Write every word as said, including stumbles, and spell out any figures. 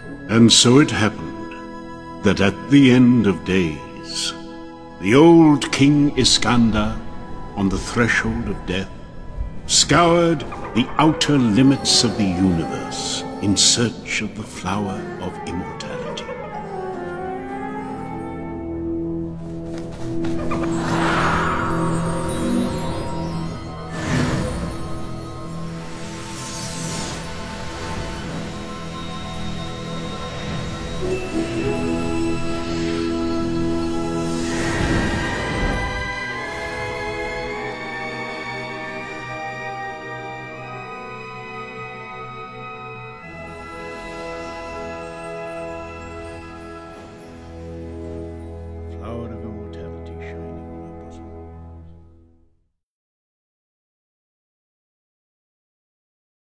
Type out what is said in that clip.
And so it happened that at the end of days, the old King Iskender, on the threshold of death, scoured the outer limits of the universe in search of the flower of immortality.